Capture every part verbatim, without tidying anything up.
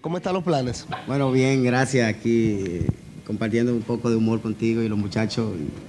¿Cómo están los planes? Bueno, bien, gracias. Aquí eh, compartiendo un poco de humor contigo y los muchachos,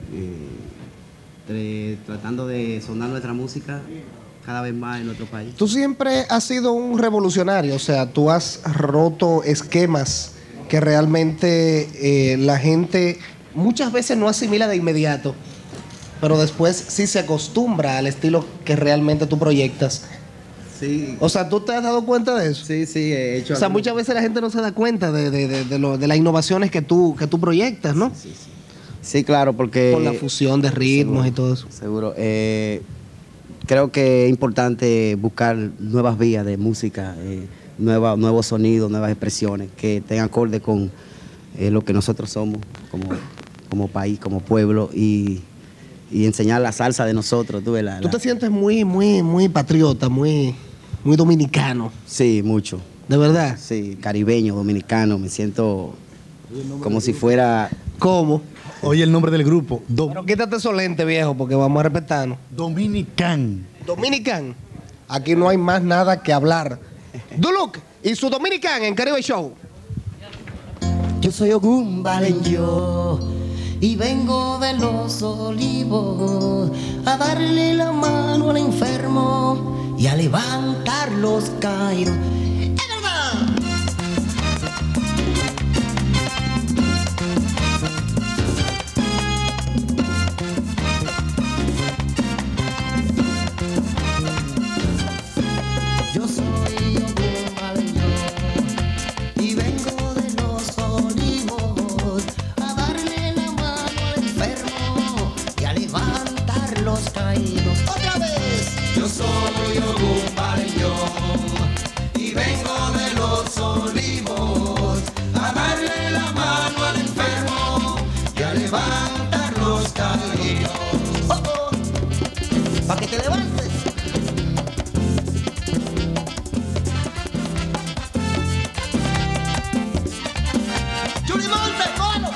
eh, tratando de sonar nuestra música cada vez más en nuestro país. Tú siempre has sido un revolucionario, o sea, tú has roto esquemas que realmente eh, la gente muchas veces no asimila de inmediato, pero después sí se acostumbra al estilo que realmente tú proyectas. Sí. O sea, ¿tú te has dado cuenta de eso? Sí, sí, he hecho. O sea, algún... muchas veces la gente no se da cuenta de, de, de, de, lo, de las innovaciones que tú, que tú proyectas, ¿no? Sí, sí, sí. Sí, claro, porque... Por la fusión de ritmos seguro, y todo eso. Seguro. Eh, creo que es importante buscar nuevas vías de música, eh, nueva, nuevos sonidos, nuevas expresiones que tengan acorde con eh, lo que nosotros somos como, como país, como pueblo y, y enseñar la salsa de nosotros. Tú, la, ¿Tú la... te sientes muy, muy, muy patriota, muy, muy dominicano? Sí, mucho. ¿De verdad? Sí, caribeño, dominicano. Me siento como si fuera... ¿Cómo? Oye el nombre del grupo. Do Pero quítate esos lentes, viejo, porque vamos a respetarnos. Dominican. Dominican. Aquí no hay más nada que hablar. Duluc y su Dominican en Caribe Show. Yo soy Ogún Valeño y vengo de los olivos a darle la mano al enfermo y a levantar los caídos. ¡Es verdad! Yo soy Ogún Valeño y vengo de los olivos a darle la mano al enfermo y a levantar los caídos. ¡Otra vez! Yo soy Ogún Valeño y vengo de los olivos a darle la mano al enfermo y a levantar los caídos. ¡Oh, oh! ¡Para que te levantes! ¡Juli Monte, cómo!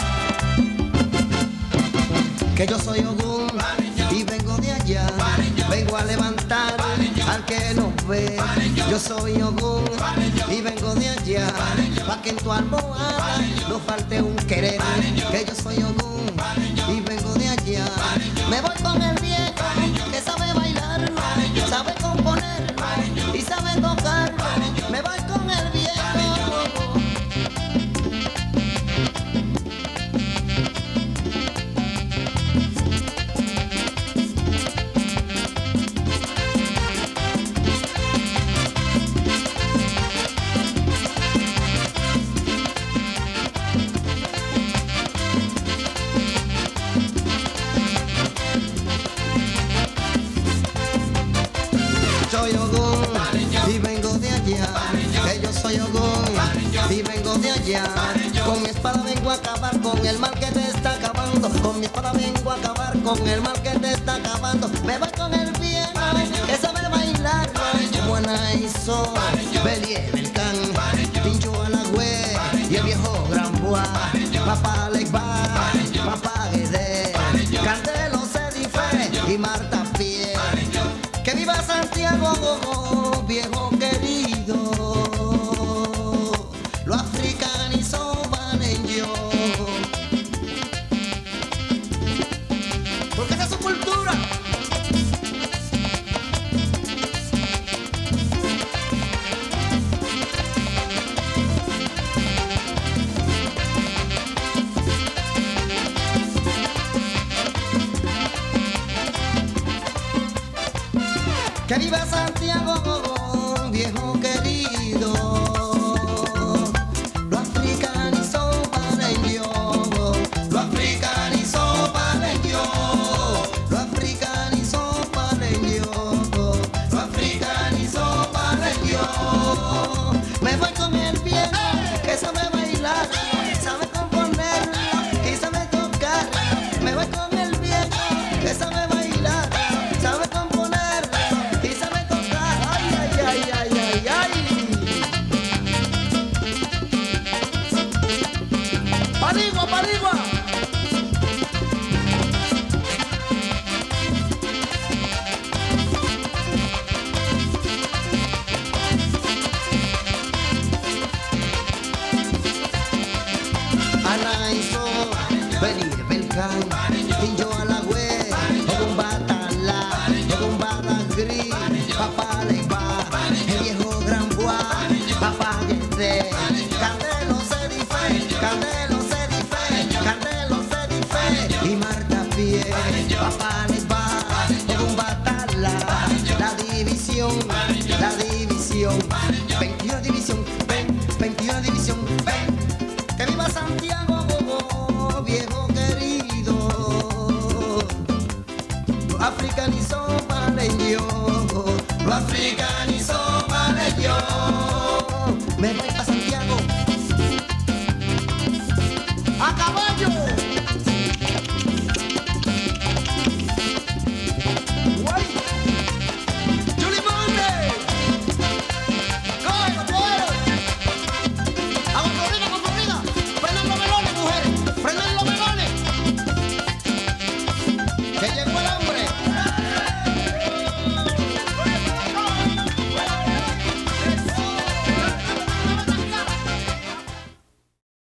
Que yo soy Ogún y vengo de allá, vengo a levantar al que nos ve. Yo soy Ogún y vengo de allá, pa' que en tu almohada no falte un querer. Que yo soy Ogún y vengo de allá, me voy con el viejo que sabe bailar, sabe componer y sabe tocar. Me voy con el viejo. Soy Ogún y vengo de allá, que yo soy Ogún y vengo de allá. Con mi espada vengo a acabar con el mal que te está acabando. Con mi espada vengo a acabar con el mal que te está acabando. Me voy con el viejo que sabe bailar, buena hizo Belie el can, pincho a la güey y el viejo gran bois. Papá Legba, papá Guedé, Candelo Cedife y Marta Pie. Que viva Santiago, viejo querido. Lo africanizó Valeño. Porque esa es su cultura. Que viva Santiago, viejo querido. Lo africanizó Valeño, Lo africanizó Valeño, lo africanizó Valeño. lo africanizó Valeño. Me voy con el viejo que sabe bailar, sabe componer y sabe tocar. Me voy con el viejo que sabe bailar, sabe componer y sabe tocar. Ay, ay, ay, ay, ay, ay. Parigua, parigua. organizó venir Belcán, Tinjo a la web, con un batala, con un batagri, papá le va, el viejo gran bois, papá que Candelo se dife, Candelo se dife, Candelo se dife, y Marta Pie, papá le va, con un batala, la división, la división, veintiuna división, veintiuna división, ven, que viva Santiago, oh, viejo querido, lo africanizó Paleño, lo africanizó Paleño, me voy pa' Santiago, acabó.